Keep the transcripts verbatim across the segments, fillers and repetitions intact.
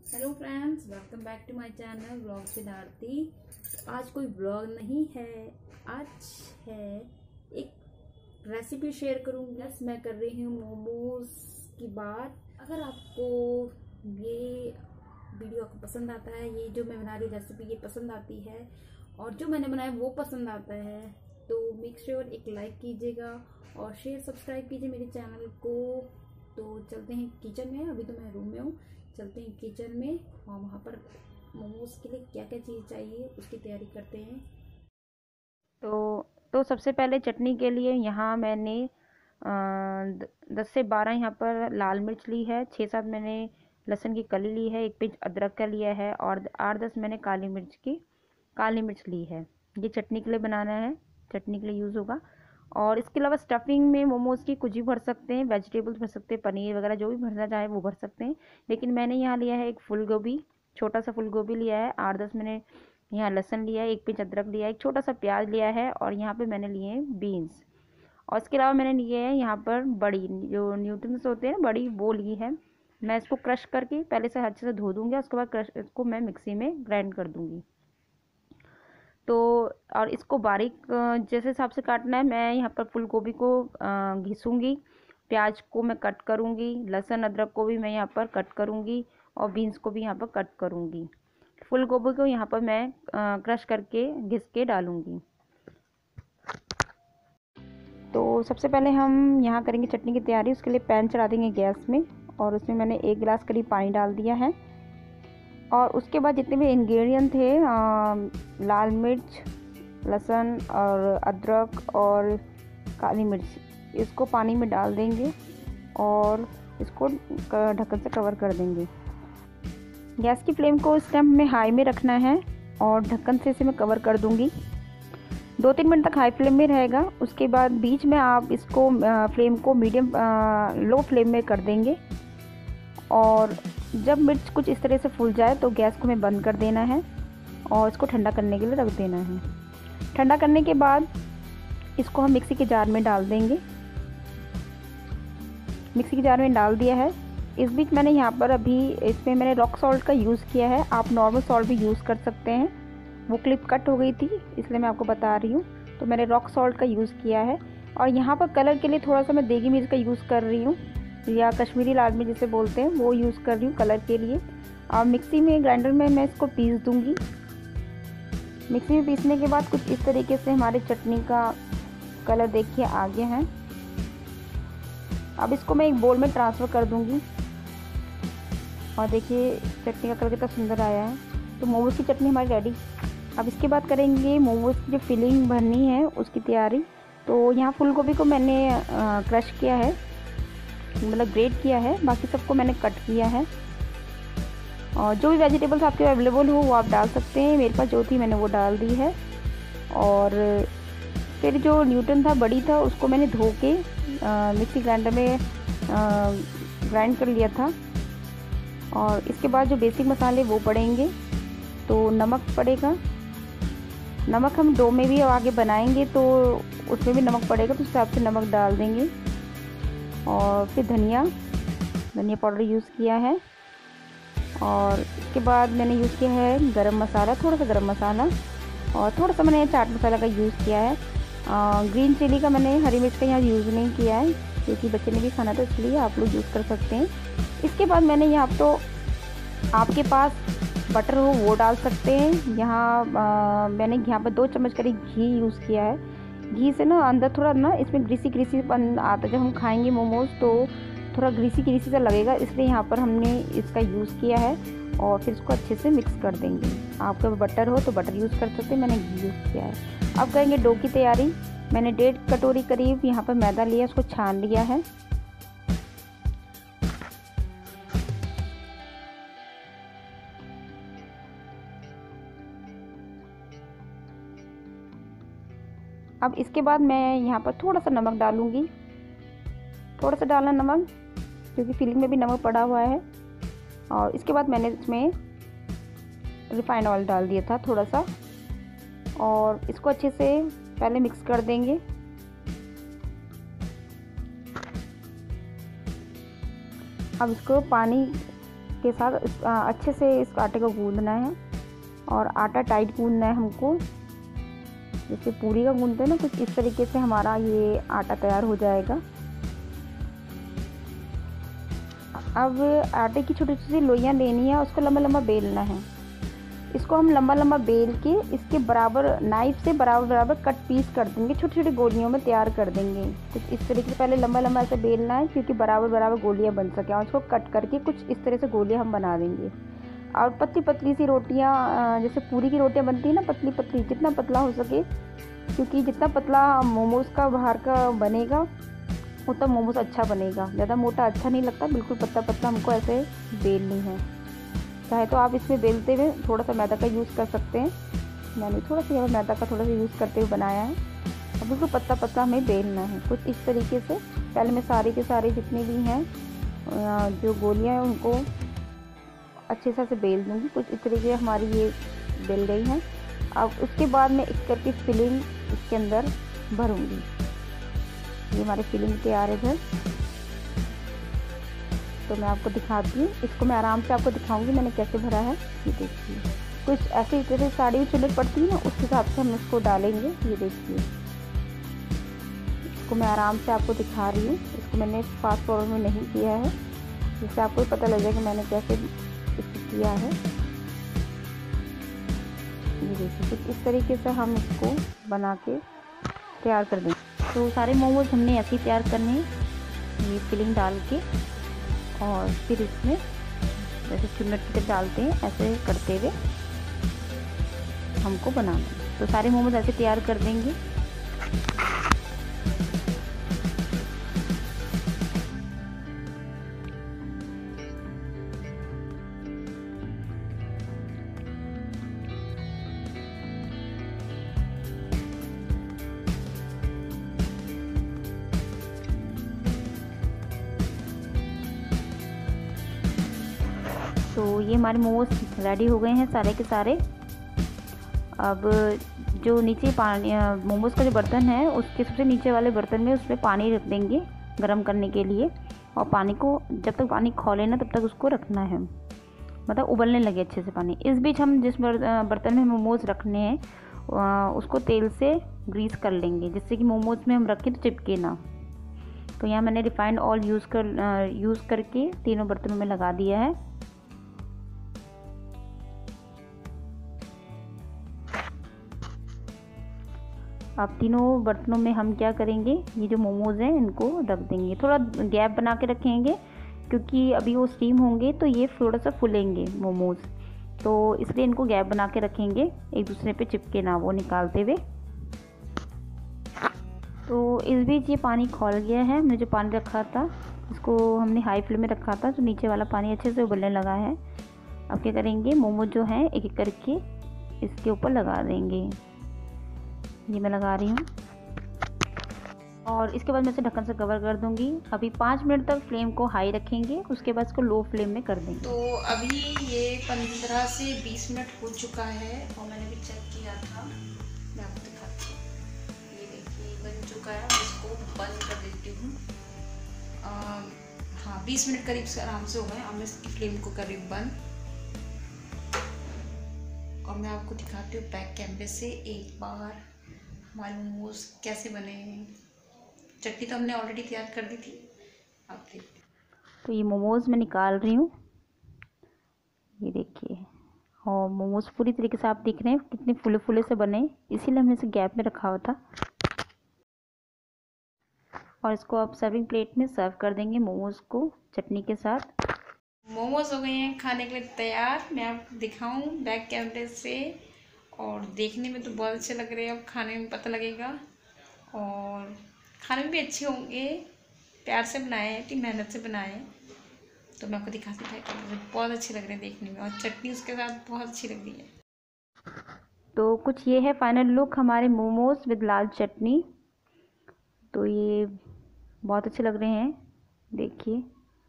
Hello friends, welcome back to my channel vlog with Aarti. आज कोई vlog नहीं है, आज है एक रेसिपी शेयर करूँगी। यस, मैं कर रही हूँ मोमोज की बात। अगर आपको ये वीडियो आपको पसंद आता है, ये जो मैं बना रही हूँ रेसिपी ये पसंद आती है और जो मैंने बनाया वो पसंद आता है, तो मेक श्योर एक लाइक कीजिएगा और शेयर सब्सक्राइब कीजिए मेरे चैनल को। तो चलते हैं किचन में। अभी तो मैं रूम में हूँ, चलते हैं किचन में और वहाँ पर मोमोज के लिए क्या क्या चीज़ चाहिए उसकी तैयारी करते हैं। तो तो सबसे पहले चटनी के लिए यहाँ मैंने दस से बारह यहाँ पर लाल मिर्च ली है, छः सात मैंने लहसुन की कली ली है, एक पिंच अदरक का लिया है और आठ दस मैंने काली मिर्च की काली मिर्च ली है। ये चटनी के लिए बनाना है, चटनी के लिए यूज़ होगा। और इसके अलावा स्टफिंग में मोमोज़ की कुछ भी भर सकते हैं, वेजिटेबल्स भर सकते हैं, पनीर वगैरह जो भी भरना चाहे वो भर सकते हैं। लेकिन मैंने यहाँ लिया है एक फूल गोभी, छोटा सा फूल गोभी लिया है, आठ दस मैंने यहाँ लहसुन लिया है, एक पिंच अदरक लिया है, एक छोटा सा प्याज लिया है और यहाँ पे मैंने लिए हैं बीन्स। और इसके अलावा मैंने लिए हैं यहाँ पर बड़ी, जो न्यूट्रल्स होते हैं बड़ी, वो ली है। मैं इसको क्रश करके पहले से अच्छे से धो दूँगी, उसके बाद क्रश इसको मैं मिक्सी में ग्राइंड कर दूँगी। तो और इसको बारीक जैसे हिसाब से काटना है। मैं यहाँ पर फूल गोभी को घिसूँगी, प्याज को मैं कट करूँगी, लहसुन अदरक को भी मैं यहाँ पर कट करूँगी और बीन्स को भी यहाँ पर कट करूँगी। फूल गोभी को यहाँ पर मैं क्रश करके घिस के डालूँगी। तो सबसे पहले हम यहाँ करेंगे चटनी की तैयारी। उसके लिए पैन चढ़ा देंगे गैस में और उसमें मैंने एक गिलास करीब पानी डाल दिया है। और उसके बाद जितने भी इंग्रेडिएंट थे, आ, लाल मिर्च, लहसुन और अदरक और काली मिर्च, इसको पानी में डाल देंगे और इसको ढक्कन से कवर कर देंगे। गैस की फ्लेम को इस टाइम में हाई में रखना है और ढक्कन से इसे मैं कवर कर दूंगी। दो तीन मिनट तक हाई फ्लेम में रहेगा। उसके बाद बीच में आप इसको फ्लेम को मीडियम लो फ्लेम में कर देंगे और जब मिर्च कुछ इस तरह से फूल जाए तो गैस को हमें बंद कर देना है और इसको ठंडा करने के लिए रख देना है। ठंडा करने के बाद इसको हम मिक्सी के जार में डाल देंगे। मिक्सी के जार में डाल दिया है। इस बीच मैंने यहाँ पर अभी इसमें मैंने रॉक सॉल्ट का यूज़ किया है, आप नॉर्मल सॉल्ट भी यूज़ कर सकते हैं। वो क्लिप कट हो गई थी इसलिए मैं आपको बता रही हूँ, तो मैंने रॉक सॉल्ट का यूज़ किया है। और यहाँ पर कलर के लिए थोड़ा सा मैं देगी मिर्च का यूज़ कर रही हूँ, या कश्मीरी लाल मिर्च जिसे बोलते हैं, वो यूज़ कर रही हूँ कलर के लिए। और मिक्सी में ग्राइंडर में मैं इसको पीस दूँगी। मिक्सी में पीसने के बाद कुछ इस तरीके से हमारी चटनी का कलर देखिए आ गया है। अब इसको मैं एक बोल में ट्रांसफ़र कर दूँगी और देखिए चटनी का कलर कितना सुंदर आया है। तो मोमोज़ की चटनी हमारी रेडी। अब इसके बाद करेंगे मोमोज़ की जो फिलिंग भरनी है उसकी तैयारी। तो यहाँ फूल गोभी को मैंने क्रश किया है, मतलब ग्रेट किया है, बाकी सबको मैंने कट किया है। और जो भी वेजिटेबल्स आपके अवेलेबल हो वो आप डाल सकते हैं। मेरे पास जो थी मैंने वो डाल दी है। और फिर जो न्यूटन था, बड़ी था, उसको मैंने धो के मिक्सी ग्राइंडर में ग्राइंड कर लिया था। और इसके बाद जो बेसिक मसाले वो पड़ेंगे, तो नमक पड़ेगा। नमक हम डो में भी आगे बनाएंगे तो उसमें भी नमक पड़ेगा, तो उस हिसाब से नमक डाल देंगे। और फिर धनिया धनिया पाउडर यूज़ किया है। और इसके बाद मैंने यूज़ किया है गरम मसाला, थोड़ा सा गरम मसाला, और थोड़ा सा मैंने चाट मसाला का यूज़ किया है। आ, ग्रीन चिली का मैंने, हरी मिर्च का यहाँ यूज़ नहीं किया है क्योंकि बच्चे ने भी खाना था, इसलिए आप लोग यूज़ कर सकते हैं। इसके बाद मैंने यहाँ तो आपके पास बटर हो वो डाल सकते हैं। यहाँ मैंने यहाँ पर दो चम्मच करीब घी यूज़ किया है। घी से ना अंदर थोड़ा ना इसमें ग्रीसी ग्रीसीपन आता है, जब हम खाएंगे मोमोज तो थोड़ा ग्रीसी ग्रीसी सा लगेगा, इसलिए यहाँ पर हमने इसका यूज़ किया है। और फिर इसको अच्छे से मिक्स कर देंगे। आपका बटर हो तो बटर यूज़ कर सकते हैं, मैंने घी यूज़ किया है। अब करेंगे डो की तैयारी। मैंने डेढ़ कटोरी करीब यहाँ पर मैदा लिया, उसको छान लिया है। अब इसके बाद मैं यहाँ पर थोड़ा सा नमक डालूँगी, थोड़ा सा डालना नमक क्योंकि फिलिंग में भी नमक पड़ा हुआ है। और इसके बाद मैंने इसमें रिफाइंड ऑयल डाल दिया था थोड़ा सा, और इसको अच्छे से पहले मिक्स कर देंगे। अब इसको पानी इसके साथ अच्छे से इस आटे को गूंदना है और आटा टाइट गूंदना है हमको। जैसे पूरी का गूंदते हैं ना, कुछ इस तरीके से हमारा ये आटा तैयार हो जाएगा। अब आटे की छोटी छोटी लोइयाँ लेनी है, उसको लंबा लंबा बेलना है। इसको हम लंबा लंबा बेल के इसके बराबर नाइफ से बराबर बराबर कट पीस कर देंगे, छोटी छोटी गोलियों में तैयार कर देंगे। कुछ इस तरीके से पहले लंबा लंबा ऐसे बेलना है क्योंकि बराबर बराबर गोलियां बन सके, और उसको कट करके कुछ इस तरह से गोलियां हम बना देंगे। और पतली पतली सी रोटियां, जैसे पूरी की रोटियां बनती है ना, पतली पतली, जितना पतला हो सके, क्योंकि जितना पतला मोमोज़ का बाहर का बनेगा उतना मोमोज़ अच्छा बनेगा। ज़्यादा मोटा अच्छा नहीं लगता, बिल्कुल पतला पतला हमको ऐसे बेलनी है। चाहे तो आप इसमें बेलते हुए थोड़ा सा मैदा का यूज़ कर सकते हैं, मैंने थोड़ा सा मैदा का थोड़ा सा यूज़ करते हुए बनाया है। अब बिल्कुल पतला पतला हमें बेलना है कुछ इस तरीके से। पहले मैं सारे के सारे जितने भी हैं जो गोलियां हैं उनको अच्छे से बेल दूँगी। कुछ इस तरीके हमारी ये बेल गई हैं। अब उसके बाद मैं एक करके फिलिंग इसके अंदर भरूँगी। ये हमारी फिलिंग तैयार है इधर, तो मैं आपको दिखाती हूँ। इसको मैं आराम से आपको दिखाऊंगी मैंने कैसे भरा है। ये देखिए, कुछ ऐसे जैसे साड़ी चुलट पड़ती है ना, उस हिसाब से हम इसको डालेंगे। ये देखिए, इसको मैं आराम से आपको दिखा रही हूँ। इसको मैंने फास्ट फॉरवर्ड में नहीं किया है, जिससे आपको पता लग जाए कि मैंने कैसे इसको किया है। ये देखिए, कुछ इस तरीके से हम इसको बना के तैयार कर देंगे। तो सारे मोमोज हमने ऐसे ही तैयार करने हैं, ये फिलिंग डाल के, और फिर इसमें जैसे चुन्नट के डालते हैं ऐसे करते हुए हमको बनाना है। तो सारे मोमोज ऐसे तैयार कर देंगे। तो ये हमारे मोमोज रेडी हो गए हैं सारे के सारे। अब जो नीचे पानी मोमोज का जो बर्तन है उसके सबसे नीचे वाले बर्तन में उसमें पानी रख देंगे गरम करने के लिए, और पानी को जब तक पानी खौले ना तब तक उसको रखना है, मतलब उबलने लगे अच्छे से पानी। इस बीच हम जिस बर्तन में मोमोज रखने हैं उसको तेल से ग्रीस कर लेंगे, जिससे कि मोमोज में हम रखें तो चिपके ना। तो यहाँ मैंने रिफाइंड ऑयल यूज़ कर यूज़ करके तीनों बर्तनों में लगा दिया है। अब तीनों बर्तनों में हम क्या करेंगे, ये जो मोमोज़ हैं इनको रख देंगे। थोड़ा गैप बना के रखेंगे क्योंकि अभी वो स्टीम होंगे तो ये थोड़ा सा फूलेंगे मोमोज़, तो इसलिए इनको गैप बना के रखेंगे, एक दूसरे पे चिपके ना वो निकालते हुए। तो इस बीच ये पानी खौल गया है। हमने जो पानी रखा था इसको हमने हाई फ्लेम में रखा था, तो नीचे वाला पानी अच्छे से उबलने लगा है। अब क्या करेंगे, मोमोज जो हैं एक एक करके इसके ऊपर लगा देंगे। ये मैं लगा रही हूँ, और इसके बाद मैं इसे ढक्कन से कवर कर दूंगी। अभी पाँच मिनट तक फ्लेम को हाई रखेंगे, उसके बाद इसको लो फ्लेम में कर देंगे। तो अभी ये पंद्रह से बीस मिनट हो चुका है और मैंने भी चेक किया था, मैं आपको दिखाती हूँ। ये देखिए बन चुका है, मैं इसको बंद कर देती हूँ। हाँ, बीस मिनट करीब से आराम से हो गए। अब मैं इसकी फ्लेम को कर रही हूँ बंद, और मैं आपको दिखाती हूँ बैक कैमरे से एक बार हमारे मोमोज कैसे बने हैं। चटनी तो हमने ऑलरेडी तैयार कर दी थी, आप देखिए। तो ये मोमोज़ मैं निकाल रही हूँ, ये देखिए, और मोमोज़ पूरी तरीके से आप देख रहे हैं कितने फूले फूले से बने, इसीलिए हमने इसे गैप में रखा हुआ था। और इसको आप सर्विंग प्लेट में सर्व कर देंगे मोमोज़ को चटनी के साथ। मोमोज हो गए हैं खाने के लिए तैयार। मैं आपको दिखाऊं बैक कैमरे से, और देखने में तो बहुत अच्छे लग रहे हैं, अब खाने में पता लगेगा। और खाने में भी अच्छे होंगे, प्यार से बनाए हैं, इतनी मेहनत से बनाए हैं। तो मैं आपको दिखाती हूँ, बहुत अच्छे लग रहे हैं देखने में, और चटनी उसके साथ बहुत अच्छी लग रही है। तो कुछ ये है फाइनल लुक हमारे मोमोज विद लाल चटनी। तो ये बहुत अच्छे लग रहे हैं, देखिए।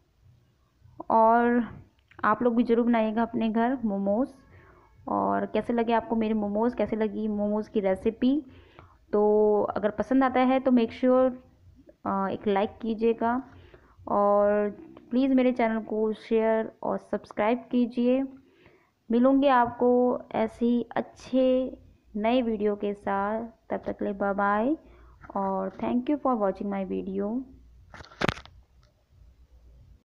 और आप लोग भी ज़रूर बनाइएगा अपने घर मोमोज़। और कैसे लगे आपको मेरे मोमोज़, कैसे लगी मोमोज़ की रेसिपी। तो अगर पसंद आता है तो मेक श्योर एक लाइक कीजिएगा, और प्लीज़ मेरे चैनल को शेयर और सब्सक्राइब कीजिए। मिलूँगी आपको ऐसी अच्छे नए वीडियो के साथ। तब तक के लिए बाय बाय और thank you for watching my video.